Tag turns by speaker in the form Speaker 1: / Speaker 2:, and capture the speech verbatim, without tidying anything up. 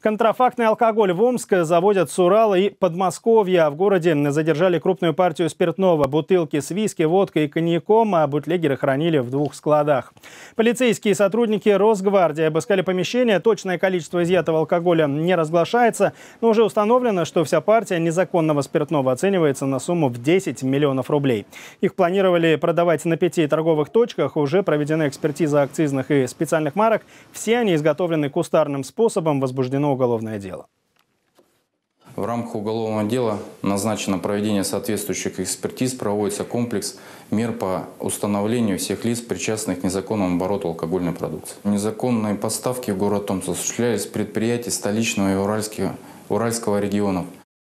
Speaker 1: Контрафактный алкоголь в Омск заводят с Урала и Подмосковья. В городе задержали крупную партию спиртного. Бутылки с виски, водкой и коньяком, а бутлегеры хранили в двух складах. Полицейские сотрудники Росгвардии обыскали помещение. Точное количество изъятого алкоголя не разглашается, но уже установлено, что вся партия незаконного спиртного оценивается на сумму в десять миллионов рублей. Их планировали продавать на пяти торговых точках. Уже проведена экспертиза акцизных и специальных марок. Все они изготовлены кустарным способом. Возбуждено уголовное дело.
Speaker 2: В рамках уголовного дела назначено проведение соответствующих экспертиз, проводится комплекс мер по установлению всех лиц, причастных к незаконному обороту алкогольной продукции. Незаконные поставки в город Омск осуществлялись предприятий столичного и уральского, уральского регионов.